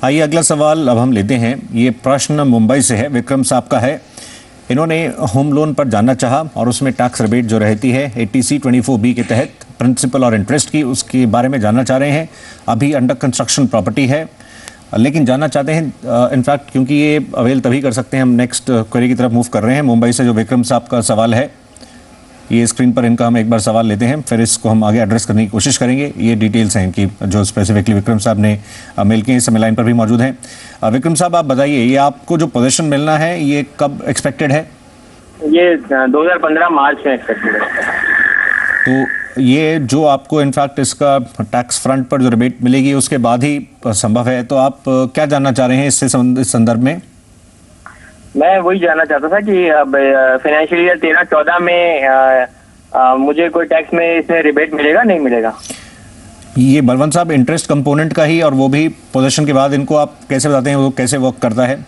आइए अगला सवाल अब हम लेते हैं। ये प्रश्न मुंबई से है, विक्रम साहब का है। इन्होंने होम लोन पर जानना चाहा और उसमें टैक्स रिबेट जो रहती है ATC 24B के तहत प्रिंसिपल और इंटरेस्ट की, उसके बारे में जानना चाह रहे हैं। अभी अंडर कंस्ट्रक्शन प्रॉपर्टी है, लेकिन जानना चाहते हैं इनफैक्ट क्योंकि ये अवेल तभी कर सकते हैं। हम नेक्स्ट क्वेरी की तरफ मूव कर रहे हैं। मुंबई से जो विक्रम साहब का सवाल है, ये स्क्रीन पर इनका हम एक बार सवाल लेते हैं, फिर इसको हम आगे एड्रेस करने की कोशिश करेंगे। ये डिटेल्स हैं इनकी जो स्पेसिफिकली विक्रम साहब ने मेल की। इस समय लाइन पर भी मौजूद हैं। विक्रम साहब, आप बताइए, ये आपको जो पोजीशन मिलना है ये कब एक्सपेक्टेड है? ये 2015 मार्च में एक्सपेक्टेड है। तो ये जो आपको इनफैक्ट इसका टैक्स फ्रंट पर जो रिबेट मिलेगी उसके बाद ही संभव है, तो आप क्या जानना चाह रहे हैं इससे इस संदर्भ में? मैं वही जानना चाहता था कि अब फाइनेंशियल ईयर 13-14 में मुझे कोई टैक्स में इसमें रिबेट मिलेगा, नहीं मिलेगा? ये बलवंत साहब इंटरेस्ट कंपोनेंट का ही, और वो भी पोजीशन के बाद इनको आप कैसे बताते हैं वो कैसे वर्क करता है?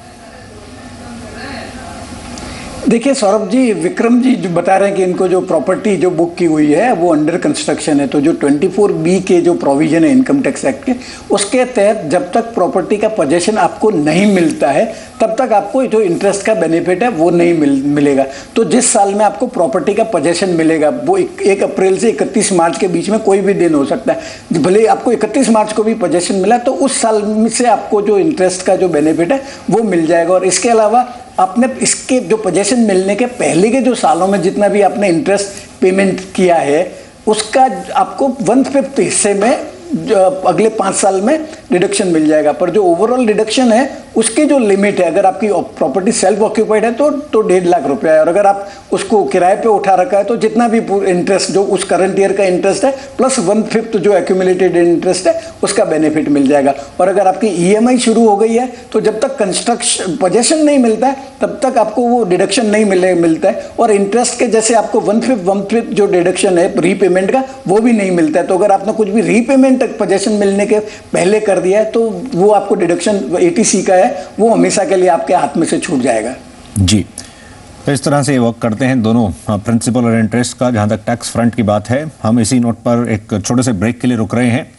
देखिए सौरभ जी, विक्रम जी जो बता रहे हैं कि इनको जो प्रॉपर्टी जो बुक की हुई है वो अंडर कंस्ट्रक्शन है, तो जो 24B के जो प्रोविजन है इनकम टैक्स एक्ट के, उसके तहत जब तक प्रॉपर्टी का पोजेशन आपको नहीं मिलता है तब तक आपको जो इंटरेस्ट का बेनिफिट है वो नहीं मिलेगा। तो जिस साल में आपको प्रॉपर्टी का पोजेशन मिलेगा वो 1 अप्रैल से 31 मार्च के बीच में कोई भी दिन हो सकता है। भले आपको 31 मार्च को भी पोजेशन मिला तो उस साल से आपको जो इंटरेस्ट का जो बेनिफिट है वो मिल जाएगा। और इसके अलावा आपने इसके जो पोजीशन मिलने के पहले के जो सालों में जितना भी आपने इंटरेस्ट पेमेंट किया है उसका आपको 1/5 हिस्से में अगले 5 साल में डिडक्शन मिल जाएगा। पर जो ओवरऑल डिडक्शन है उसकी जो लिमिट है, अगर आपकी प्रॉपर्टी सेल्फ ऑक्यूपाइड है तो 1.5 लाख रुपया है, और अगर आप उसको किराए पे उठा रखा है तो जितना भी इंटरेस्ट जो उस करंट ईयर का इंटरेस्ट है प्लस 1/5 जो एक्यूमुलेटेड इंटरेस्ट है उसका बेनिफिट मिल जाएगा। और अगर आपकी EMI शुरू हो गई है तो जब तक कंस्ट्रक्शन पोजेशन नहीं मिलता है तब तक आपको वो डिडक्शन नहीं मिलता है। और इंटरेस्ट के जैसे आपको 1/5 जो डिडक्शन है रीपेमेंट का वो भी नहीं मिलता है। तो अगर आपने कुछ भी रीपेमेंट तक पोजेशन मिलने के पहले कर दिया है तो वो आपको डिडक्शन ATC का है वो हमेशा के लिए आपके हाथ में से छूट जाएगा। जी, तो इस तरह से वर्क करते हैं दोनों प्रिंसिपल और इंटरेस्ट का। जहां तक टैक्स फ्रंट की बात है, हम इसी नोट पर एक छोटे से ब्रेक के लिए रुक रहे हैं।